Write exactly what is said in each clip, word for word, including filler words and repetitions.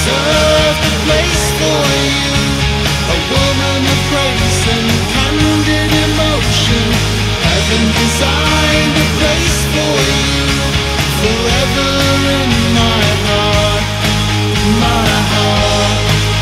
reserved a place for you, a woman of grace and candid emotion. Heaven designed a place for you, forever in my heart, my heart.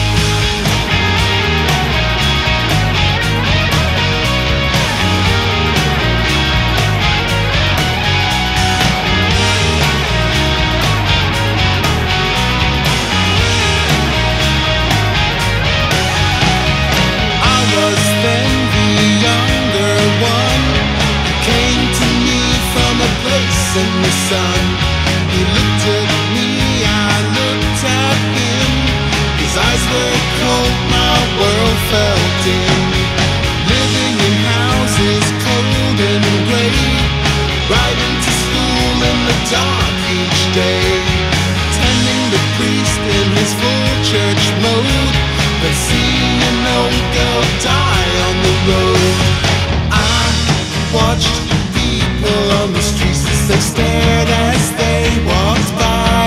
In the sun, he looked at me, I looked at him. His eyes were cold, my world fell dim. Living in houses cold and grey, riding to school in the dark each day, tending the priest in his full church mode, but seeing an old girl die on the road. I watched people on the streets, they stared as they walked by.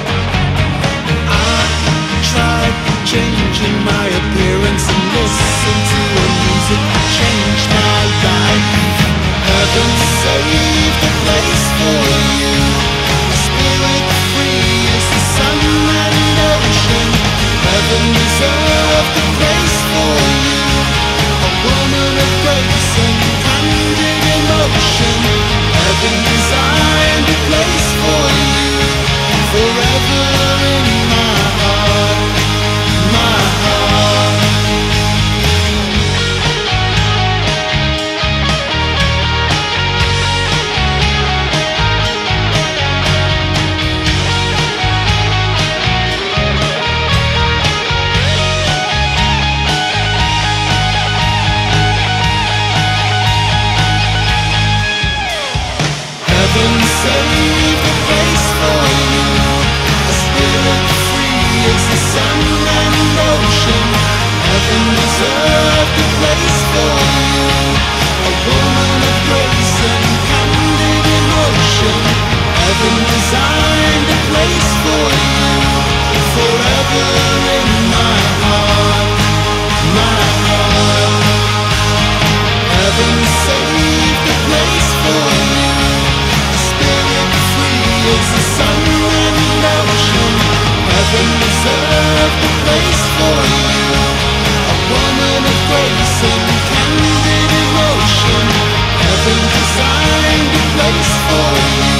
I tried changing my appearance and listened to a music that changed my life. Heaven saved a place for you, a spirit free as the sun and ocean. Heaven reserved a place for you, a woman of grace and candid emotion. Heaven designed a place for you, forever in my heart, my heart. Heaven saved a place for you, a spirit free as the sun and ocean. Heaven reserved a place for you, a woman of grace and candid emotion. Heaven designed a place for you, forever in my heart, my heart. Heaven saved a place for you, it's the sun and ocean. Heaven reserved a place for you, a woman of grace and candid emotion. Heaven designed a place for you.